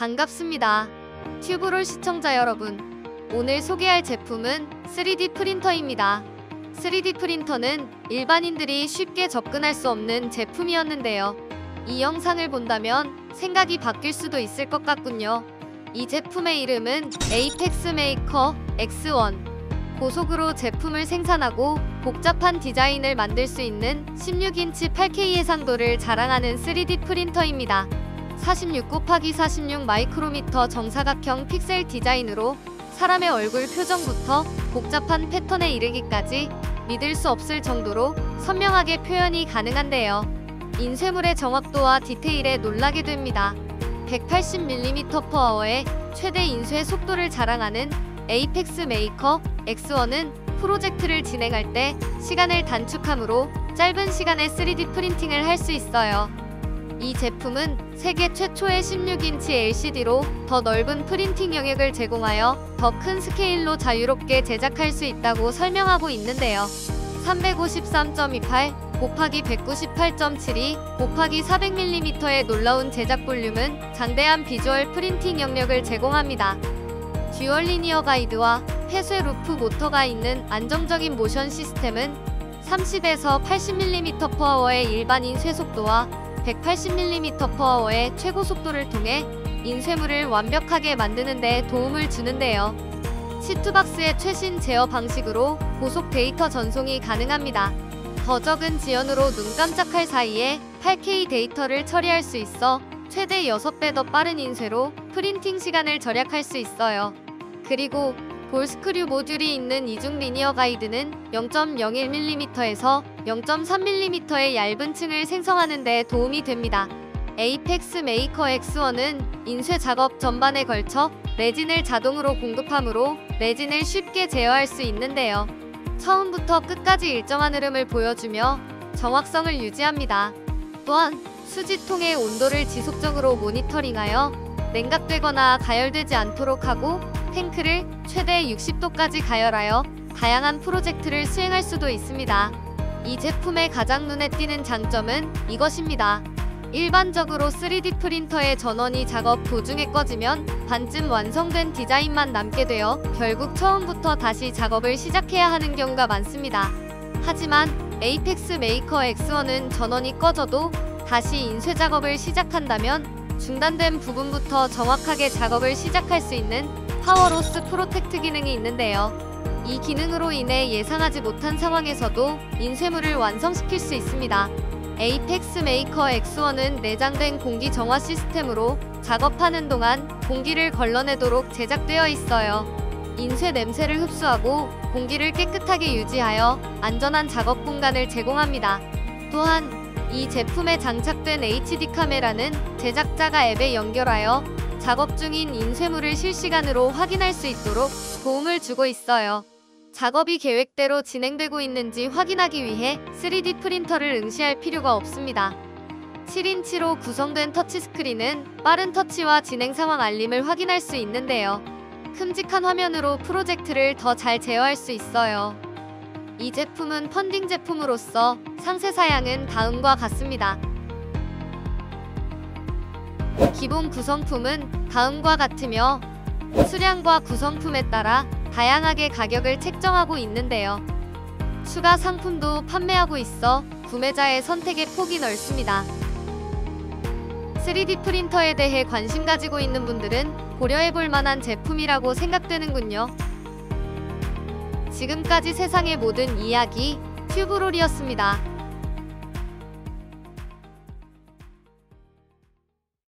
반갑습니다. 튜브롤 시청자 여러분, 오늘 소개할 제품은 3D 프린터입니다. 3D 프린터는 일반인들이 쉽게 접근할 수 없는 제품이었는데요. 이 영상을 본다면 생각이 바뀔 수도 있을 것 같군요. 이 제품의 이름은 에이펙스 메이커 X1. 고속으로 제품을 생산하고 복잡한 디자인을 만들 수 있는 16인치 8K 해상도를 자랑하는 3D 프린터입니다. 46×46 마이크로미터 정사각형 픽셀 디자인으로 사람의 얼굴 표정부터 복잡한 패턴에 이르기까지 믿을 수 없을 정도로 선명하게 표현이 가능한데요. 인쇄물의 정확도와 디테일에 놀라게 됩니다. 180mm/h의 최대 인쇄 속도를 자랑하는 에이펙스 메이커 X1은 프로젝트를 진행할 때 시간을 단축함으로 짧은 시간에 3D 프린팅을 할 수 있어요. 이 제품은 세계 최초의 16인치 LCD로 더 넓은 프린팅 영역을 제공하여 더 큰 스케일로 자유롭게 제작할 수 있다고 설명하고 있는데요. 353.28×198.72×400mm의 놀라운 제작 볼륨은 장대한 비주얼 프린팅 영역을 제공합니다. 듀얼 리니어 가이드와 폐쇄 루프 모터가 있는 안정적인 모션 시스템은 30에서 80mm/h의 일반 인쇄 속도와 180mm/h의 최고 속도를 통해 인쇄물을 완벽하게 만드는 데 도움을 주는데요. 시트박스의 최신 제어 방식으로 고속 데이터 전송이 가능합니다. 더 적은 지연으로 눈 깜짝할 사이에 8K 데이터를 처리할 수 있어 최대 6배 더 빠른 인쇄로 프린팅 시간을 절약할 수 있어요. 그리고 볼스크류 모듈이 있는 이중 리니어 가이드는 0.01mm에서 0.3mm의 얇은 층을 생성하는 데 도움이 됩니다. 에이펙스 메이커 X1은 인쇄 작업 전반에 걸쳐 레진을 자동으로 공급하므로 레진을 쉽게 제어할 수 있는데요. 처음부터 끝까지 일정한 흐름을 보여주며 정확성을 유지합니다. 또한 수지통의 온도를 지속적으로 모니터링하여 냉각되거나 가열되지 않도록 하고 탱크를 최대 60도까지 가열하여 다양한 프로젝트를 수행할 수도 있습니다. 이 제품의 가장 눈에 띄는 장점은 이것입니다. 일반적으로 3D 프린터의 전원이 작업 도중에 꺼지면 반쯤 완성된 디자인만 남게 되어 결국 처음부터 다시 작업을 시작해야 하는 경우가 많습니다. 하지만 에이펙스 메이커 X1은 전원이 꺼져도 다시 인쇄 작업을 시작한다면 중단된 부분부터 정확하게 작업을 시작할 수 있는 파워로스 프로텍트 기능이 있는데요. 이 기능으로 인해 예상하지 못한 상황에서도 인쇄물을 완성시킬 수 있습니다. 에이펙스 메이커 X1은 내장된 공기 정화 시스템으로 작업하는 동안 공기를 걸러내도록 제작되어 있어요. 인쇄 냄새를 흡수하고 공기를 깨끗하게 유지하여 안전한 작업 공간을 제공합니다. 또한 이 제품에 장착된 HD 카메라는 제작자가 앱에 연결하여 작업 중인 인쇄물을 실시간으로 확인할 수 있도록 도움을 주고 있어요. 작업이 계획대로 진행되고 있는지 확인하기 위해 3D 프린터를 응시할 필요가 없습니다. 7인치로 구성된 터치스크린은 빠른 터치와 진행 상황 알림을 확인할 수 있는데요. 큼직한 화면으로 프로젝트를 더 잘 제어할 수 있어요. 이 제품은 펀딩 제품으로서 상세 사양은 다음과 같습니다. 기본 구성품은 다음과 같으며 수량과 구성품에 따라 다양하게 가격을 책정하고 있는데요. 추가 상품도 판매하고 있어 구매자의 선택의 폭이 넓습니다. 3D 프린터에 대해 관심 가지고 있는 분들은 고려해볼 만한 제품이라고 생각되는군요. 지금까지 세상의 모든 이야기 튜브롤이었습니다.